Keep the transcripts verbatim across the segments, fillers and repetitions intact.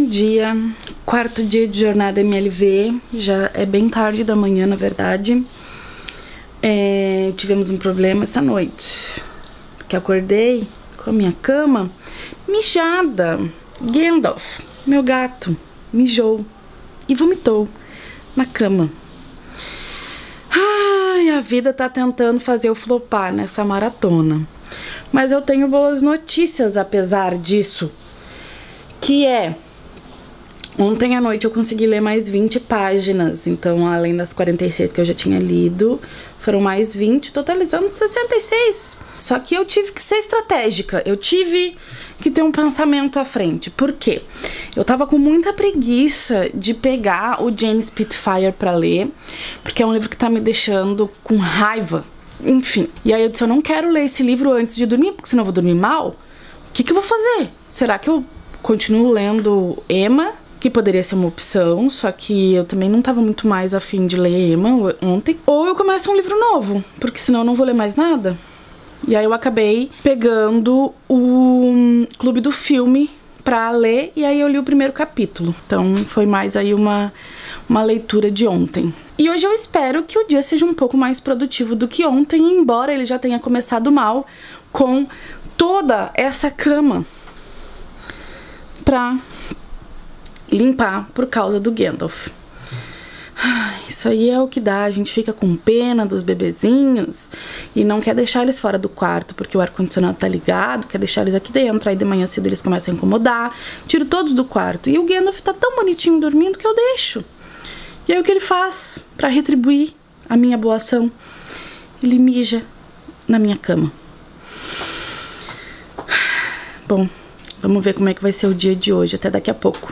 dia, quarto dia de jornada M L V, já é bem tarde da manhã, na verdade. É, tivemos um problema essa noite, porque acordei com a minha cama mijada. Gandalf, meu gato, mijou e vomitou na cama. Ai, a vida tá tentando fazer eu flopar nessa maratona. Mas eu tenho boas notícias apesar disso, que é... Ontem à noite eu consegui ler mais vinte páginas, então além das quarenta e seis que eu já tinha lido, foram mais vinte, totalizando sessenta e seis. Só que eu tive que ser estratégica, eu tive que ter um pensamento à frente. Por quê? Eu tava com muita preguiça de pegar o Jane Spitfire pra ler, porque é um livro que tá me deixando com raiva, enfim. E aí eu disse, eu não quero ler esse livro antes de dormir, porque senão eu vou dormir mal. O que que eu vou fazer? Será que eu continuo lendo Emma? Que poderia ser uma opção, só que eu também não tava muito mais afim de ler Emma ontem. Ou eu começo um livro novo, porque senão eu não vou ler mais nada. E aí eu acabei pegando o Clube do Filme pra ler, e aí eu li o primeiro capítulo. Então foi mais aí uma, uma leitura de ontem. E hoje eu espero que o dia seja um pouco mais produtivo do que ontem, embora ele já tenha começado mal com toda essa cama pra limpar por causa do Gandalf. Isso aí é o que dá, a gente fica com pena dos bebezinhos e não quer deixar eles fora do quarto porque o ar-condicionado tá ligado, quer deixar eles aqui dentro, aí de manhã cedo eles começam a incomodar, tiro todos do quarto. E o Gandalf tá tão bonitinho dormindo que eu deixo. E aí o que ele faz pra retribuir a minha boa ação? Ele mija na minha cama. Bom, vamos ver como é que vai ser o dia de hoje, até daqui a pouco.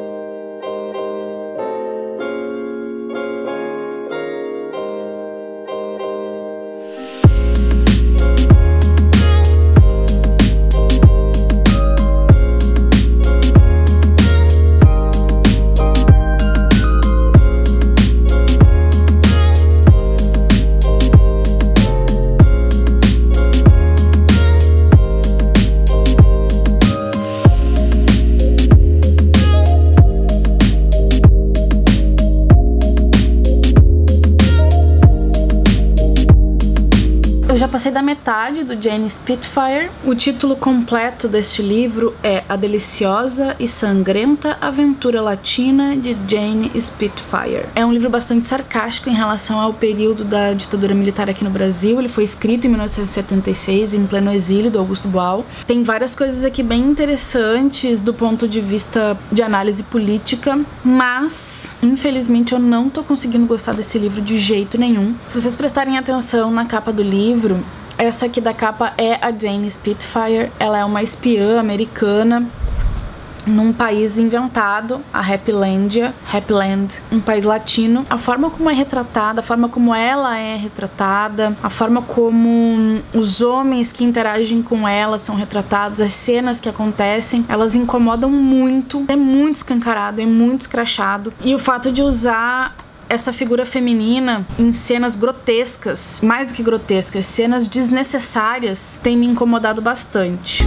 Eu já passei da metade do Jane Spitfire. O título completo deste livro é A Deliciosa e Sangrenta Aventura Latina de Jane Spitfire. É um livro bastante sarcástico em relação ao período da ditadura militar aqui no Brasil. Ele foi escrito em mil novecentos e setenta e seis, em pleno exílio do Augusto Boal. Tem várias coisas aqui bem interessantes do ponto de vista de análise política, mas infelizmente eu não tô conseguindo gostar desse livro de jeito nenhum. Se vocês prestarem atenção na capa do livro, essa aqui da capa é a Jane Spitfire. Ela é uma espiã americana num país inventado, a Happylandia, Happyland, um país latino. A forma como é retratada, a forma como ela é retratada, a forma como os homens que interagem com ela são retratados, as cenas que acontecem, elas incomodam muito. É muito escancarado, é muito escrachado. E o fato de usar essa figura feminina em cenas grotescas, mais do que grotescas, cenas desnecessárias, tem me incomodado bastante.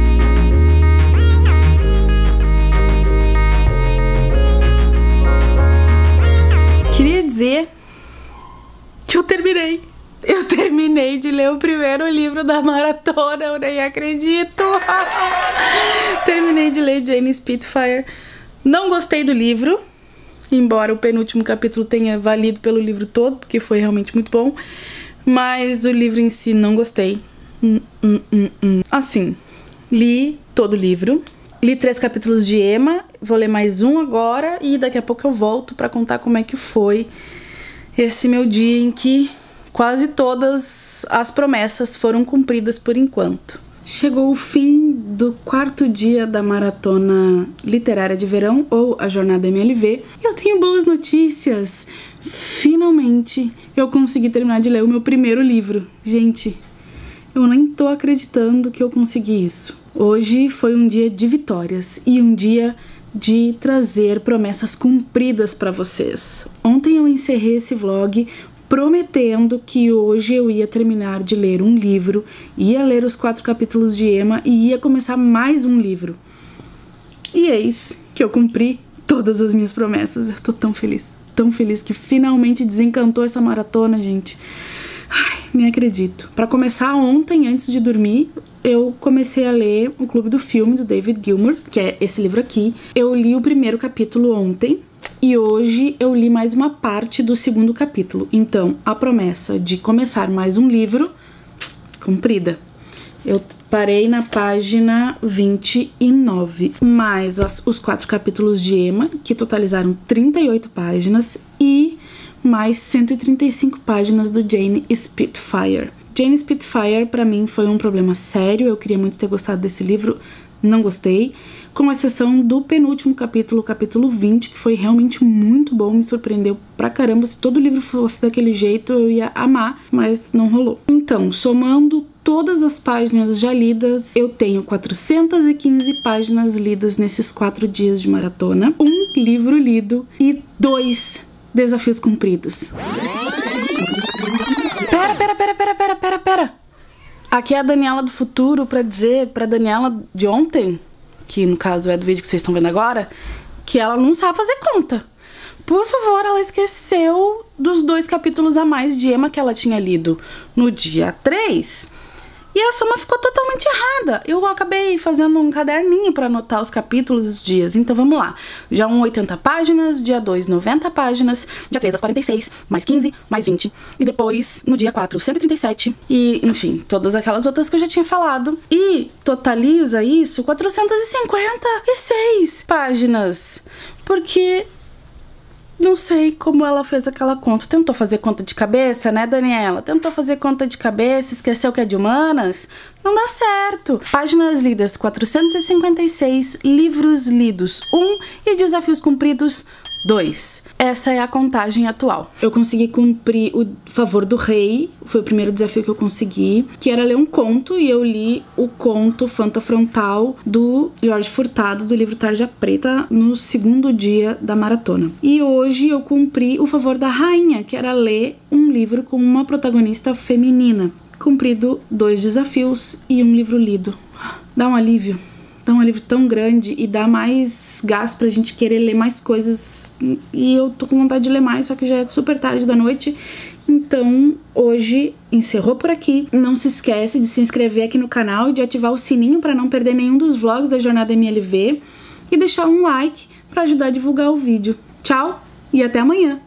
Queria dizer que eu terminei. Eu terminei de ler o primeiro livro da maratona, eu nem acredito. Terminei de ler Jane Spitfire. Não gostei do livro, embora o penúltimo capítulo tenha valido pelo livro todo, porque foi realmente muito bom. Mas o livro em si não gostei. Hum, hum, hum, hum. Assim, li todo o livro. Li três capítulos de Emma, vou ler mais um agora e daqui a pouco eu volto pra contar como é que foi esse meu dia em que quase todas as promessas foram cumpridas por enquanto. Chegou o fim do quarto dia da maratona literária de verão, ou a jornada M L V, e eu tenho boas notícias. Finalmente eu consegui terminar de ler o meu primeiro livro. Gente, eu nem tô acreditando que eu consegui isso. Hoje foi um dia de vitórias e um dia de trazer promessas cumpridas para vocês. Ontem eu encerrei esse vlog prometendo que hoje eu ia terminar de ler um livro, ia ler os quatro capítulos de Emma e ia começar mais um livro. E eis que eu cumpri todas as minhas promessas. Eu tô tão feliz, tão feliz que finalmente desencantou essa maratona, gente. Ai, nem acredito. Pra começar, ontem, antes de dormir, eu comecei a ler O Clube do Filme, do David Gilmour, que é esse livro aqui. Eu li o primeiro capítulo ontem e hoje eu li mais uma parte do segundo capítulo. Então, a promessa de começar mais um livro, cumprida. Eu parei na página vinte e nove, mais as, os quatro capítulos de Emma, que totalizaram trinta e oito páginas, e mais cento e trinta e cinco páginas do Jane Spitfire. Jane Spitfire, pra mim, foi um problema sério. Eu queria muito ter gostado desse livro, não gostei. Com exceção do penúltimo capítulo, o capítulo vinte, que foi realmente muito bom, me surpreendeu pra caramba. Se todo livro fosse daquele jeito, eu ia amar, mas não rolou. Então, somando todas as páginas já lidas, eu tenho quatrocentas e quinze páginas lidas nesses quatro dias de maratona, um livro lido e dois desafios cumpridos. Pera, pera, pera, pera, pera, pera, pera. Aqui é a Daniela do futuro pra dizer pra Daniela de ontem, que no caso é do vídeo que vocês estão vendo agora, que ela não sabe fazer conta. Por favor, ela esqueceu dos dois capítulos a mais de Emma que ela tinha lido no dia três. E a soma ficou totalmente errada. Eu acabei fazendo um caderninho para anotar os capítulos e os dias. Então vamos lá. Dia um, oitenta páginas. Dia dois, noventa páginas. Dia três, as quarenta e seis. Mais quinze, mais vinte. E depois, no dia quatro, cento e trinta e sete. E, enfim, todas aquelas outras que eu já tinha falado. E totaliza isso quatrocentas e cinquenta e seis páginas. Porque... não sei como ela fez aquela conta. Tentou fazer conta de cabeça, né, Daniela? Tentou fazer conta de cabeça, esqueceu que é de humanas? Não dá certo. Páginas lidas, quatrocentos e cinquenta e seis. Livros lidos, um. E desafios cumpridos, dois. Essa é a contagem atual. Eu consegui cumprir o favor do rei. Foi o primeiro desafio que eu consegui, que era ler um conto. E eu li o conto Fanta Frontal, do Jorge Furtado, do livro Tarja Preta, no segundo dia da maratona. E hoje eu cumpri o favor da rainha, que era ler um livro com uma protagonista feminina. Cumprido dois desafios e um livro lido. Dá um alívio. Dá um alívio tão grande e dá mais gás pra gente querer ler mais coisas. E eu tô com vontade de ler mais, só que já é super tarde da noite. Então, hoje encerrou por aqui. Não se esquece de se inscrever aqui no canal e de ativar o sininho para não perder nenhum dos vlogs da Jornada M L V. E deixar um like para ajudar a divulgar o vídeo. Tchau e até amanhã!